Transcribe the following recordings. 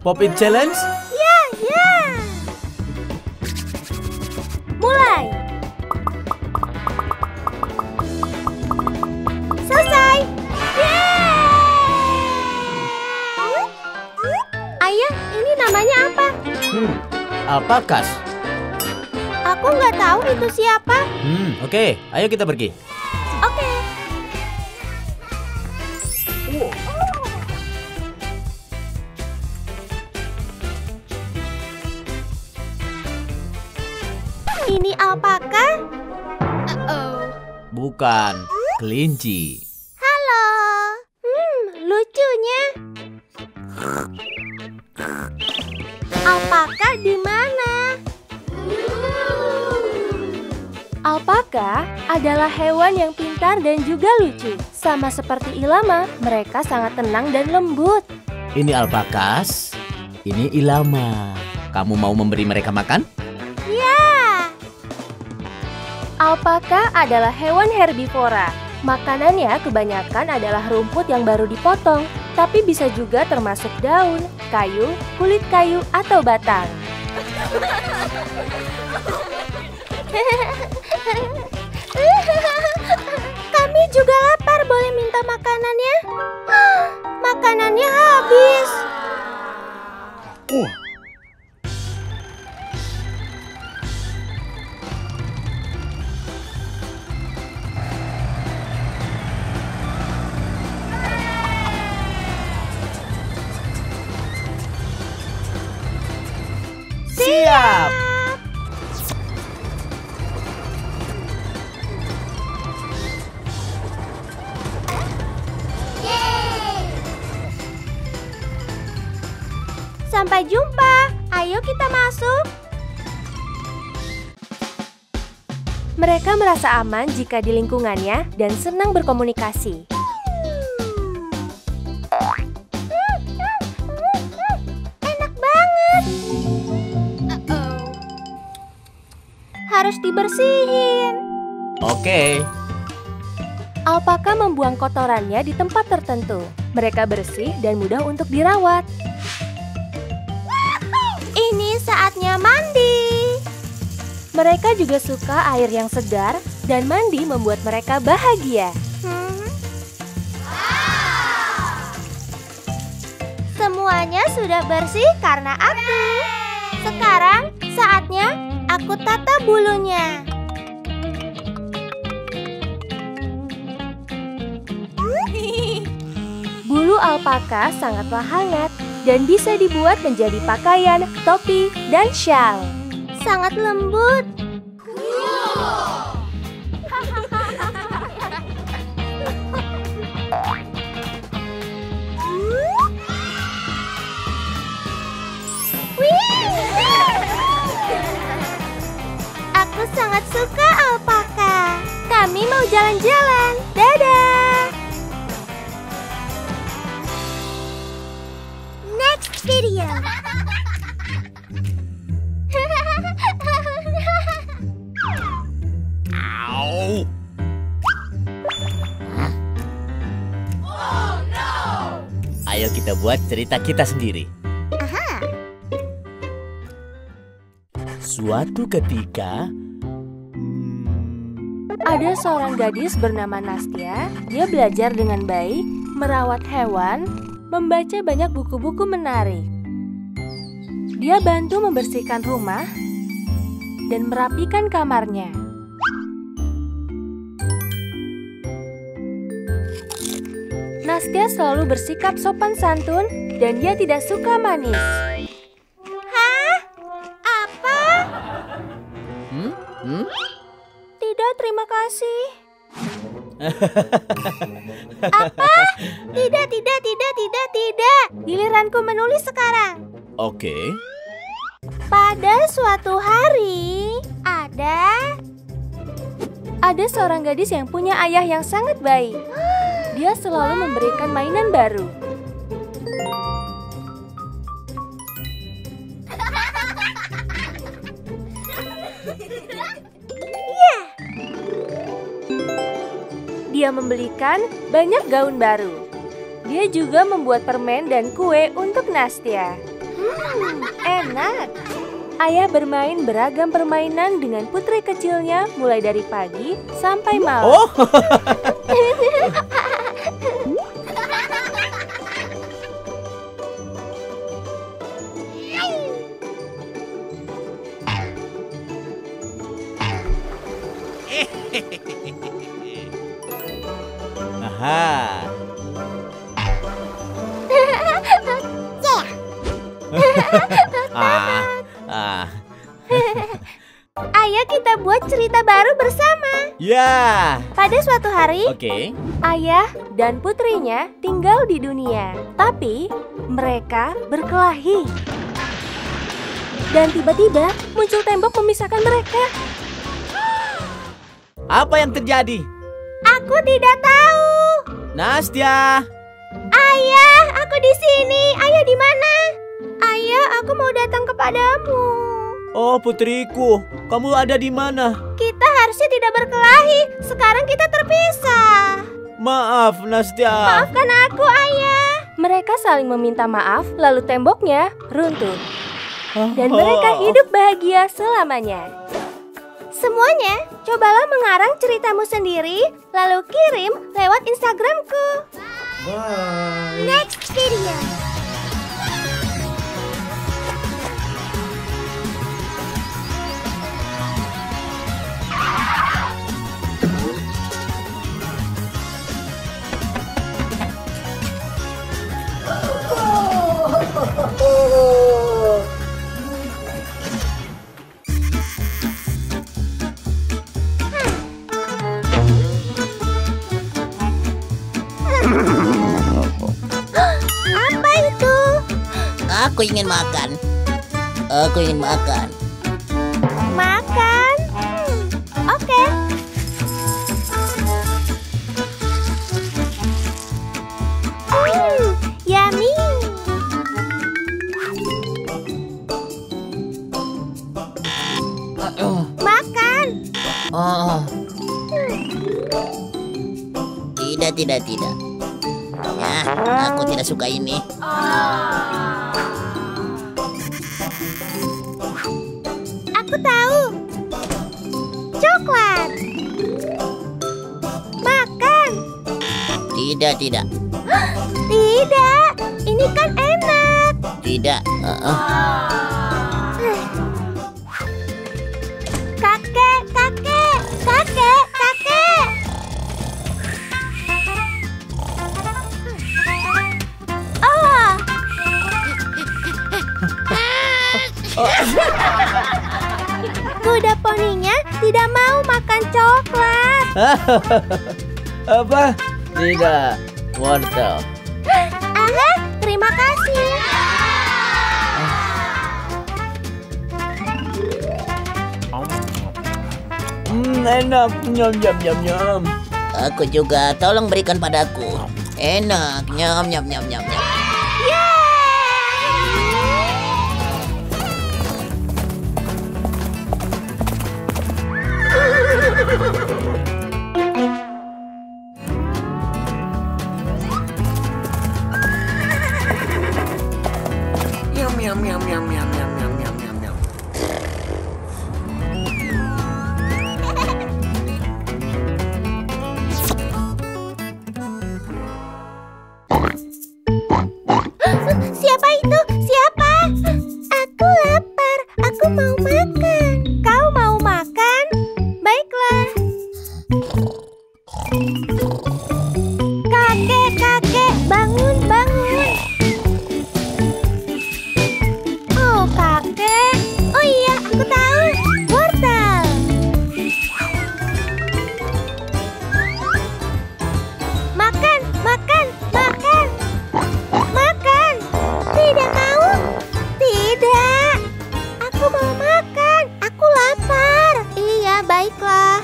Pop It Challenge? Ya, ya. Mulai. Selesai. Yeay! Ayah, ini namanya apa? Alpakas. Aku nggak tahu itu siapa. Oke. Ayo kita pergi. Oke. Ini alpaka? Bukan, kelinci. Halo. Lucunya. Alpaka di mana? Alpaka adalah hewan yang pintar dan juga lucu. Sama seperti Ilama, mereka sangat tenang dan lembut. Ini alpakas, ini Ilama. Kamu mau memberi mereka makan? Ya. Alpaka adalah hewan herbivora. Makanannya kebanyakan adalah rumput yang baru dipotong, tapi bisa juga termasuk daun, kayu, kulit kayu, atau batang. Kami juga lapar, boleh minta makanannya? Makanannya habis. Siap! Sampai jumpa. Ayo kita masuk. Mereka merasa aman jika di lingkungannya dan senang berkomunikasi. Enak banget. Harus dibersihin. Oke. Alpaka membuang kotorannya di tempat tertentu. Mereka bersih dan mudah untuk dirawat. Ini saatnya mandi. Mereka juga suka air yang segar dan mandi membuat mereka bahagia. Semuanya sudah bersih karena aku. Sekarang saatnya aku tata bulunya. Bulu alpaka sangatlah hangat dan bisa dibuat menjadi pakaian, topi, dan syal. Sangat lembut. Aku sangat suka alpaka. Kami mau jalan-jalan. Dadah. Next video. Ayo kita buat cerita kita sendiri. Suatu ketika, Ada seorang gadis bernama Nastya. Dia belajar dengan baik, merawat hewan, membaca banyak buku-buku menarik. Dia bantu membersihkan rumah dan merapikan kamarnya. Nastya selalu bersikap sopan santun dan dia tidak suka manis. Hah? Apa? Tidak, terima kasih. Apa? Tidak, tidak, tidak, tidak, tidak. Giliranku menulis sekarang. oke. Pada suatu hari, Ada seorang gadis yang punya ayah yang sangat baik. Dia selalu memberikan mainan baru. Dia membelikan banyak gaun baru. Dia juga membuat permen dan kue untuk Nastya. Enak. Ayah bermain beragam permainan dengan putri kecilnya mulai dari pagi sampai malam. Oh, aha. Ah, ah. Ayo kita buat cerita baru bersama. Ya. Pada suatu hari, Oke. Ayah dan putrinya tinggal di dunia, tapi mereka berkelahi. Dan tiba-tiba muncul tembok memisahkan mereka. Apa yang terjadi? aku tidak tahu. Nastya. Ayah, aku di sini. Ayah di mana? Ayah, aku mau datang kepadamu. Oh, putriku, kamu ada di mana? Kita harusnya tidak berkelahi. Sekarang kita terpisah. Maaf, Nastya. Maafkan aku, Ayah. Mereka saling meminta maaf, lalu temboknya runtuh. Dan mereka hidup bahagia selamanya. Semuanya, cobalah mengarang ceritamu sendiri, lalu kirim lewat Instagramku. Bye. Next video. Apa itu? Aku ingin makan. Aku ingin makan. Makan? Oke. Yummy. Makan. Oh. Tidak. Ya, aku tidak suka ini. Aku tahu. Coklat. Makan. Tidak. Tidak. Ini kan enak. Tidak. Kakek. Oh. Kuda poninya tidak mau makan coklat. Apa? Tidak. Wortel. Aha, terima kasih. Enak. Nyam. Aku juga. Tolong berikan padaku. Enak. Nyam. Siapa itu? Siapa? Aku lapar. Aku mau makan. Kau mau makan? Baiklah. Kakek, bangun. Oh, kakek. Oh iya, aku tahu. Wortel. Makan. Tidak mau? Tidak. Aku mau makan. Aku lapar. Iya, baiklah.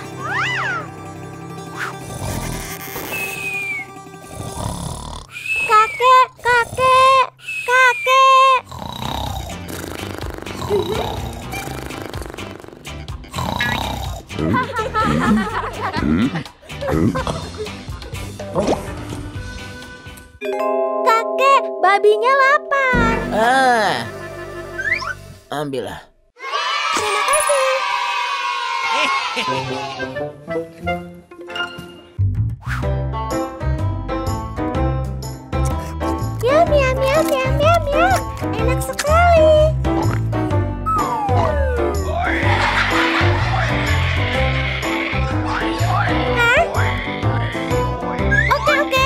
Kakek. Kakek, babinya lapar. ambillah. Terima kasih. Yum, yum, yum, yum, yum, yum. Enak sekali. Hah? Oke, oke.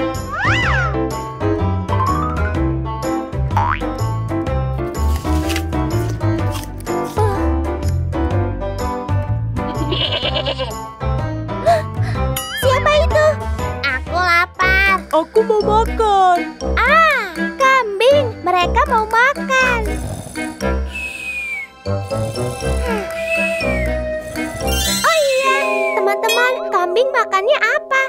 Siapa itu? Aku lapar. Aku mau makan. Ah, kambing. Mereka mau makan. Oh iya, teman-teman, kambing makannya apa?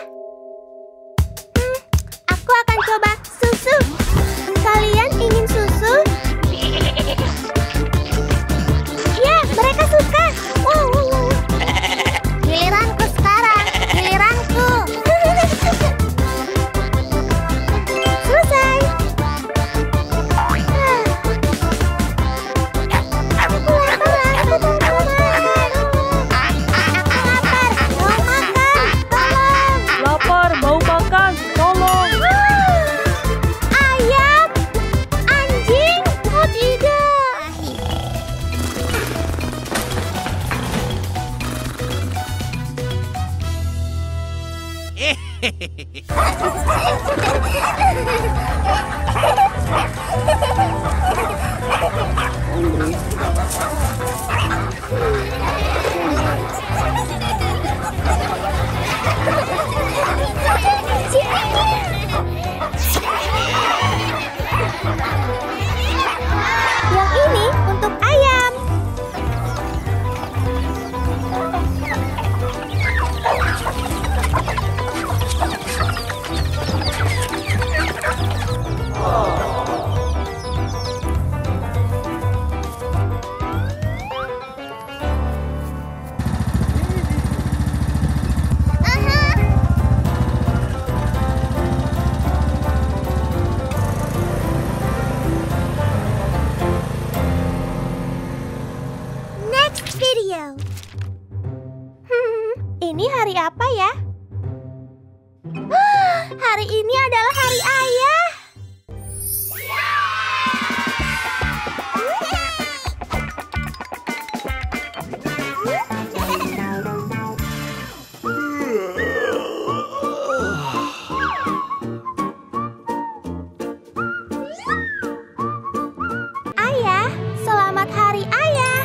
Aku akan coba susu. Kalian ingin susu? Ya, mereka suka. Wow, wow, wow. Giliranku sekarang. Giliranku. Selesai. Aku lapar, aku mau makan. Aku lapar, mau makan. Tolong. Lapar, mau makan. Tolong. Ayam, anjing, oh tidak. Yang ini untuk ayam. Next video. Ini hari apa ya? Hari ini adalah hari ayah. Ayah, selamat hari ayah.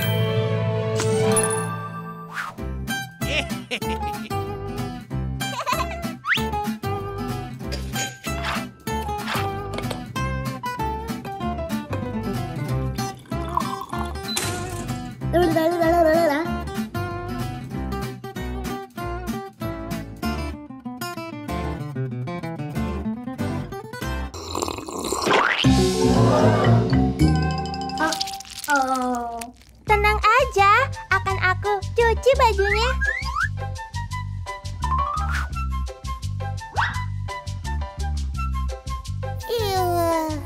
Tenang aja, akan aku cuci bajunya. Eww.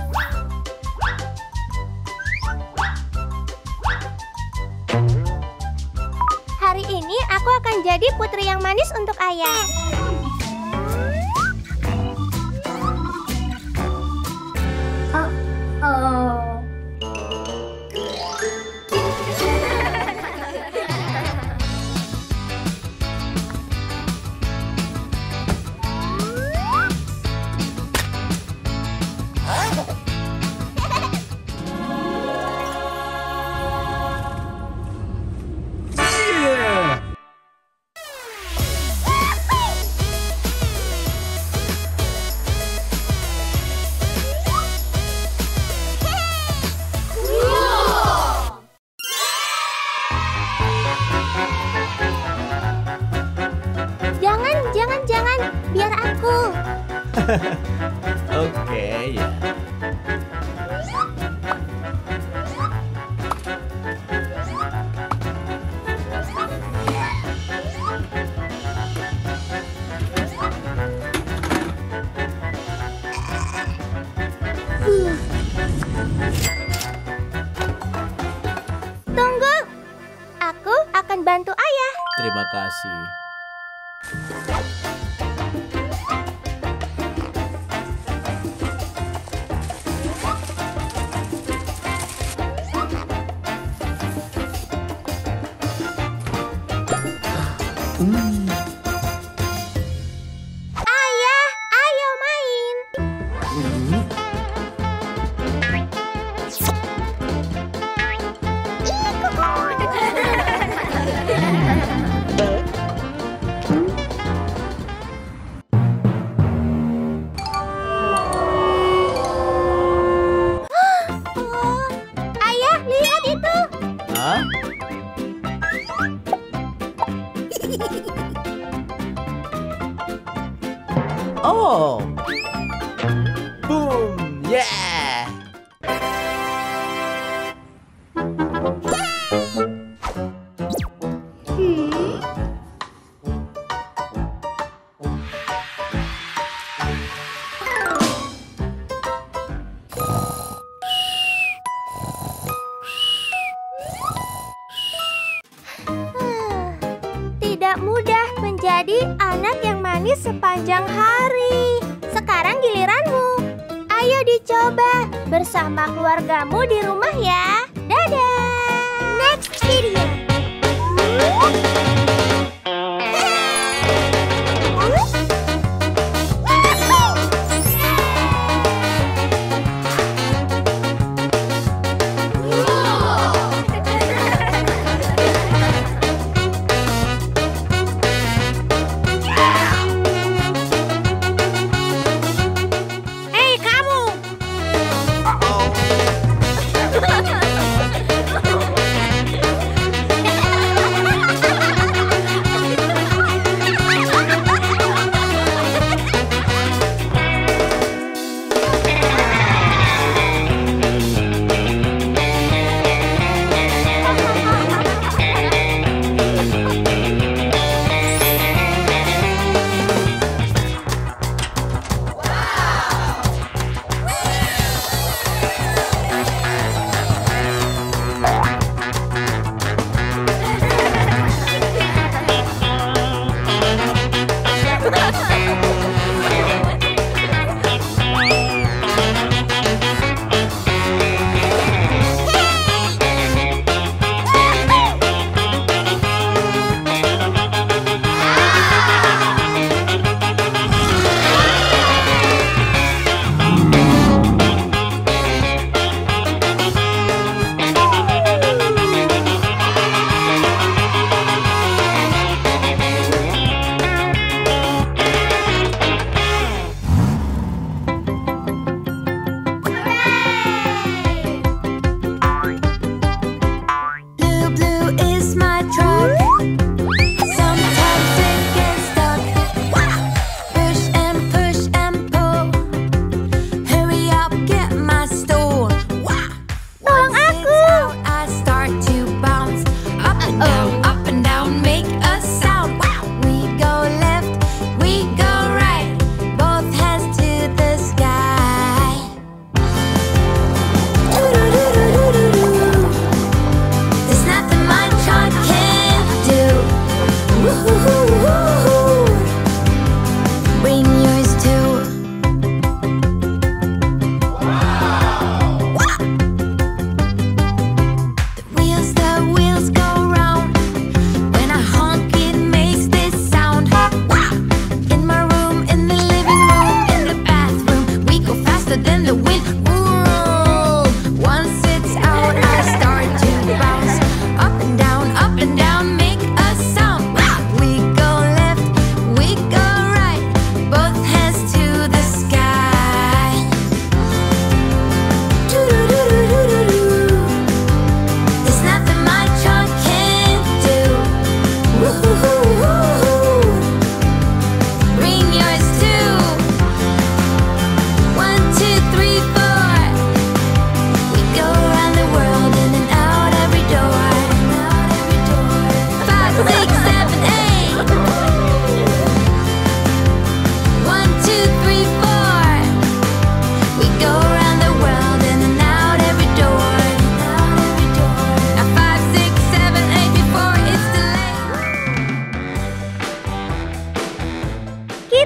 Hari ini aku akan jadi putri yang manis untuk ayah. Jangan, biar aku. Oke, ya. terima kasih. Ayah, ayo main. Oh, ayah, lihat itu. Hah? Oh. Boom. Yeah. Tidak mudah menjadi anak yang manis sepanjang hari. Sekarang giliranmu. Ayo dicoba bersama keluargamu di rumah ya. Dadah. Next video. Hei kamu.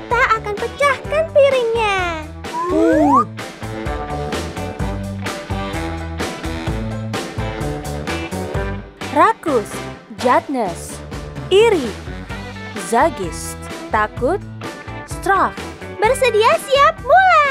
kita akan pecahkan piringnya. Rakus, Jadnes, iri, Zagis, takut, Straf. Bersedia siap mulai.